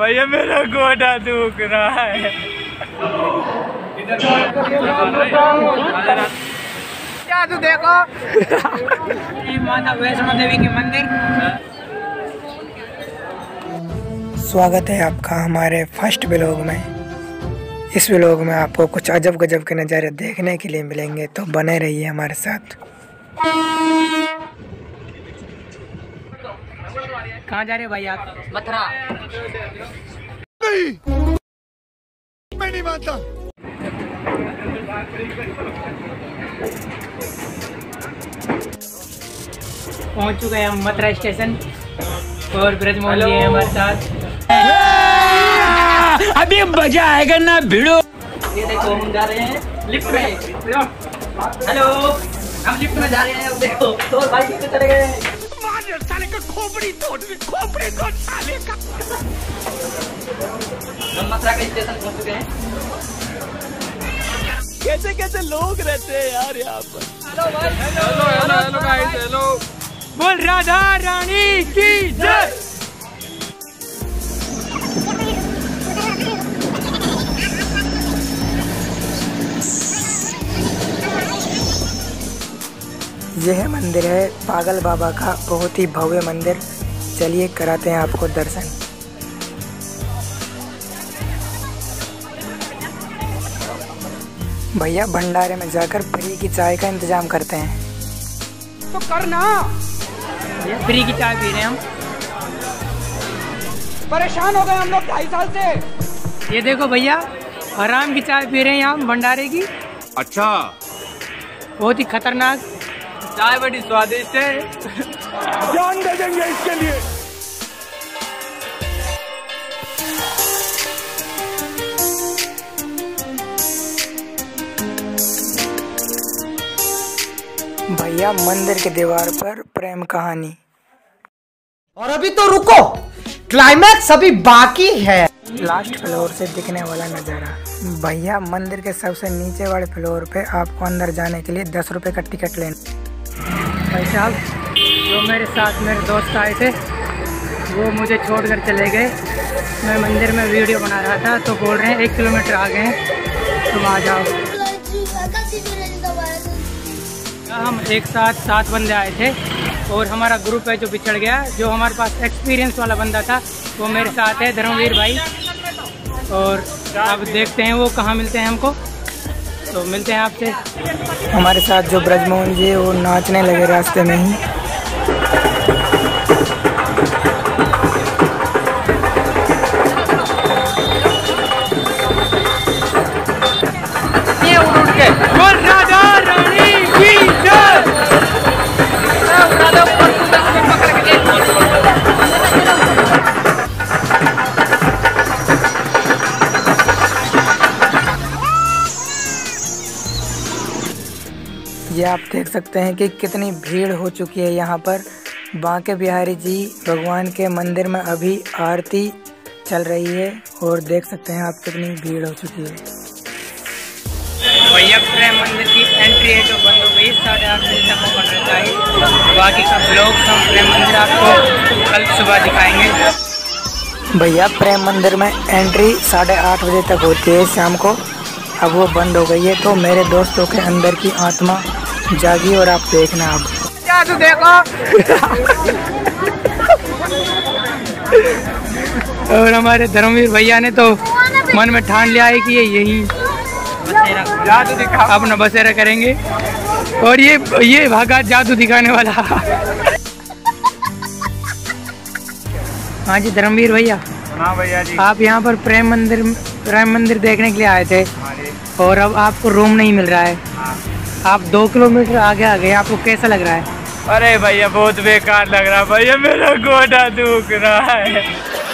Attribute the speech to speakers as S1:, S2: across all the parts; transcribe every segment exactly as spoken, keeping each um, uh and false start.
S1: भैया मेरा गोटा दुख रहा है। क्या तू देखो माता वैष्णो देवी के मंदिर।
S2: स्वागत है आपका हमारे फर्स्ट व्लॉग में। इस व्लॉग में आपको कुछ अजब गजब के नज़ारे देखने के लिए मिलेंगे, तो बने रहिए हमारे साथ।
S3: कहाँ जा रहे हो भाई आप?
S4: मथुरा।
S5: नहीं, मैं नहीं मानता।
S3: पहुंच चुके हैं हम मथुरा स्टेशन और ब्रजमोहन जी हैं हमारे साथ।
S4: अभी मजा आएगा ना भिड़ो।
S3: ये देखो हम जा रहे हैं लिफ्ट में। हेलो, हम लिफ्ट में जा रहे हैं। अब देखो तो भाई कितने चले गए।
S5: साले का खोपड़ी तोड़, खोपड़ी तोड़ साले का।
S3: हम मथुरा के स्टेशन पहुंच चुके हैं।
S4: कैसे कैसे लोग रहते हैं यार यहाँ पर।
S3: हेलो भाई।
S1: Hello hello hello guys hello.
S3: बोल राधा रानी की जय।
S2: यह मंदिर है पागल बाबा का, बहुत ही भव्य मंदिर। चलिए कराते हैं आपको दर्शन। भैया भंडारे में जाकर फ्री की चाय का इंतजाम करते हैं।
S3: तो करना। फ्री की चाय पी रहे हैं हम।
S1: परेशान हो गए हम लोग ढाई साल से।
S3: ये देखो भैया आराम की चाय पी रहे हैं यहाँ भंडारे की।
S5: अच्छा,
S3: बहुत ही खतरनाक
S1: चाय बड़ी स्वादिष्ट है।
S5: जान दे देंगे इसके लिए।
S2: भैया मंदिर के दीवार पर प्रेम कहानी।
S4: और अभी तो रुको, क्लाइमैक्स अभी बाकी है।
S2: लास्ट फ्लोर से दिखने वाला नज़ारा। भैया मंदिर के सबसे नीचे वाले फ्लोर पे आपको अंदर जाने के लिए दस रुपए का टिकट लेना।
S3: भाई साहब जो मेरे साथ मेरे दोस्त आए थे वो मुझे छोड़कर चले गए। मैं मंदिर में वीडियो बना रहा था तो बोल रहे हैं एक किलोमीटर आ गए हैं, तुम आ जाओ। हम एक साथ सात बंदे आए थे और हमारा ग्रुप है जो बिछड़ गया। जो हमारे पास एक्सपीरियंस वाला बंदा था वो मेरे साथ है, धर्मवीर भाई। और अब देखते हैं वो कहाँ मिलते हैं हमको, तो मिलते हैं आपसे।
S2: हमारे साथ जो ब्रजमोहन जी वो नाचने लगे रास्ते में ही।
S3: ये उड़ उड़ के बोल राधा रानी की जय। राधा पकड़ के
S2: ये आप देख सकते हैं कि कितनी भीड़ हो चुकी है यहाँ पर। बांके बिहारी जी भगवान के मंदिर में अभी आरती चल रही है और देख सकते हैं आप कितनी भीड़ हो चुकी है।
S3: भैया प्रेम मंदिर की एंट्री है जो बंद हो गई, साढ़े आठ बजे तक ओपन रहता है। बाकी का ब्लॉग हम प्रेम मंदिर आपको कल सुबह दिखाएंगे।
S2: भैया प्रेम मंदिर में एंट्री साढ़े आठ बजे तक होती है शाम को, अब वो बंद हो गई है। तो मेरे दोस्तों के अंदर की आत्मा जागी और आप देखना अब।
S1: क्या तू देखो
S3: और हमारे धर्मवीर भैया ने तो मन में ठान लिया है कि ये यही
S1: जादू दिखा
S3: अपना बसेरा करेंगे। और ये ये भागा जादू दिखाने वाला। हाँ जी धर्मवीर भैया।
S1: हाँ भैया जी।
S3: आप यहाँ पर प्रेम मंदिर प्रेम मंदिर देखने के लिए आए थे और अब आपको रूम नहीं मिल रहा है। आप दो किलोमीटर आगे आ गए, आपको कैसा लग रहा है?
S1: अरे भैया बहुत बेकार लग रहा है भैया, मेरा गोटा दुख रहा है।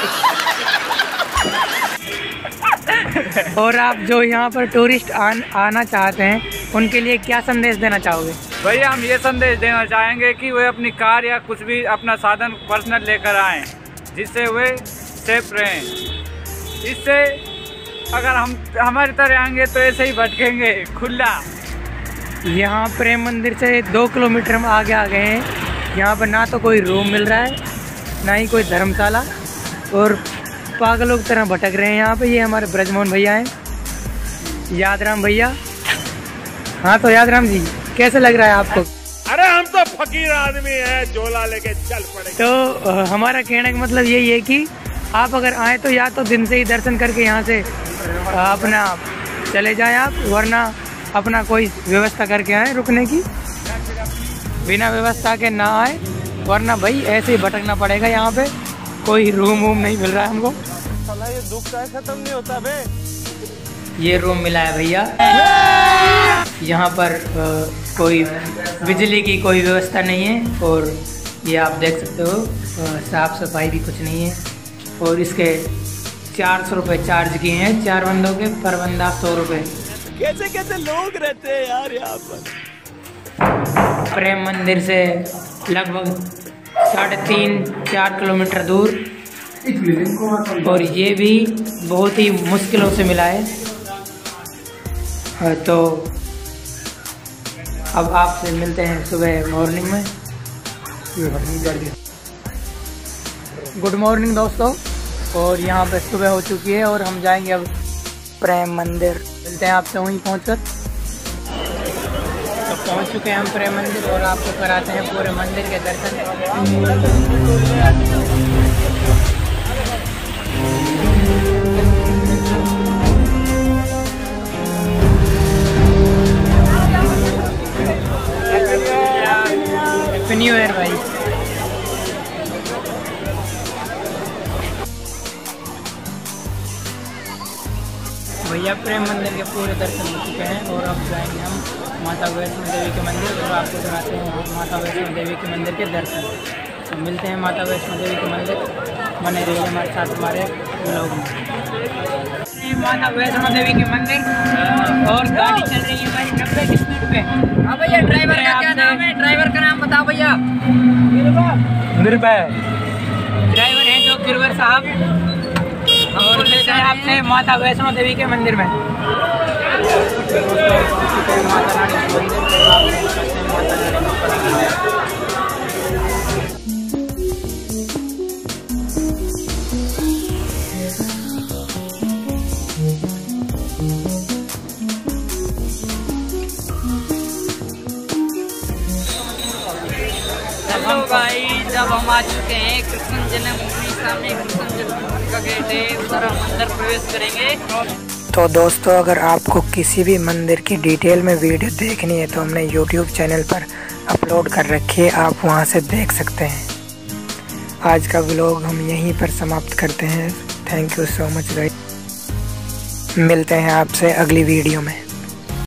S3: और आप जो यहाँ पर टूरिस्ट आन, आना चाहते हैं उनके लिए क्या संदेश देना चाहोगे?
S1: भैया हम ये संदेश देना चाहेंगे कि वे अपनी कार या कुछ भी अपना साधन पर्सनल लेकर आएँ, जिससे वे सेफ रहें। इससे अगर हम हमारी तरह आएंगे तो ऐसे ही भटकेंगे खुला।
S3: यहाँ प्रेम मंदिर से दो किलोमीटर हम आगे आ गए हैं। यहाँ पर ना तो कोई रूम मिल रहा है ना ही कोई धर्मशाला, और पागलों की तरह भटक रहे हैं यहाँ पे। ये हमारे ब्रजमोहन भैया हैं, यादराम भैया। हाँ तो यादराम जी, कैसे लग रहा है आपको?
S5: अरे हम तो फकीर आदमी है, झोला लेके चल पड़े।
S3: तो आ, हमारा कहने का मतलब यही है कि आप अगर आए तो या तो दिन से ही दर्शन करके यहाँ से आ, अपना चले जाएं आप, वरना अपना कोई व्यवस्था करके आए रुकने की। बिना व्यवस्था के ना आए, वरना भाई ऐसे ही भटकना पड़ेगा। यहाँ पे कोई रूम वूम नहीं मिल रहा है हमको।
S5: ये दुख का खत्म नहीं होता बे।
S3: ये रूम मिला है भैया। यहाँ पर आ, कोई बिजली की कोई व्यवस्था नहीं है, और ये आप देख सकते हो साफ सफाई भी कुछ नहीं है। और इसके चार सौ रुपये चार्ज किए हैं चार बंदों के, पर बंदा सौ रुपये।
S5: कैसे कैसे लोग रहते हैं यार यहाँ पर।
S3: प्रेम मंदिर से लगभग साढ़े तीन चार किलोमीटर दूर, और ये भी बहुत ही मुश्किलों से मिला है। तो अब आपसे मिलते हैं सुबह मॉर्निंग में। गुड मॉर्निंग दोस्तों, और यहाँ पे सुबह हो चुकी है और हम जाएंगे अब
S2: प्रेम मंदिर।
S3: मिलते हैं आपसे वहीं पहुँचकर। तो पहुँच चुके हैं हम प्रेम मंदिर, और आपको कराते हैं पूरे मंदिर के दर्शन। हैप्पी न्यू ईयर भाई। भैया प्रेम मंदिर के पूरे दर्शन हो चुके हैं, और अब जाएंगे हम माता वैष्णो देवी के मंदिर, और आपको कराते हैं माता वैष्णो देवी के मंदिर के दर्शन। तो मिलते हैं माता वैष्णो देवी के मंदिर। बने रहिए हमारे साथ हमारे ब्लॉग में। माता वैष्णो देवी के मंदिर, और गाड़ी चल रही है हमारी नब्बे की स्पीड पे। हाँ भैया, ड्राइवर का क्या नाम है? ड्राइवर का नाम बताओ भैया। गिरवर ड्राइवर है जो गिरवर साहब। और मिलते हैं आपसे माता वैष्णो देवी के मंदिर में। माता रानी के मंदिर।
S6: हेलो भाई, जब हम आ चुके हैं कृष्ण जन्मभूमि, सामने कृष्ण जन्मभूमि का गेट है, उधर हम अंदर प्रवेश करेंगे।
S2: तो दोस्तों, अगर आपको किसी भी मंदिर की डिटेल में वीडियो देखनी है तो हमने यूट्यूब चैनल पर अपलोड कर रखी है, आप वहां से देख सकते हैं। आज का व्लॉग हम यहीं पर समाप्त करते हैं। Thank you so much guys. मिलते हैं आपसे अगली वीडियो में।